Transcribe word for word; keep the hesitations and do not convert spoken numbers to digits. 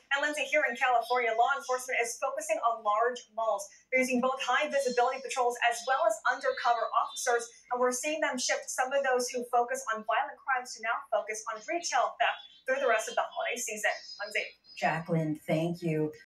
And Lindsay, here in California, law enforcement is focusing on large malls. They're using both high visibility patrols as well as undercover officers. And we're seeing them shift some of those who focus on violent crimes to now focus on retail theft through the rest of the holiday season. Lindsay. Jaclyn, thank you.